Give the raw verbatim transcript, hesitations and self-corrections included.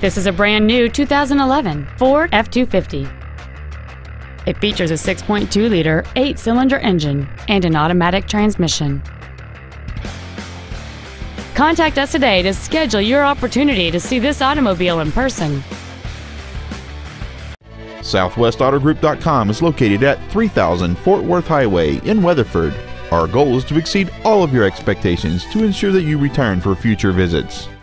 This is a brand new two thousand eleven Ford F two fifty. It features a six point two liter eight-cylinder engine and an automatic transmission. Contact us today to schedule your opportunity to see this automobile in person. Southwest Auto Group dot com is located at three thousand Fort Worth Highway in Weatherford. Our goal is to exceed all of your expectations to ensure that you return for future visits.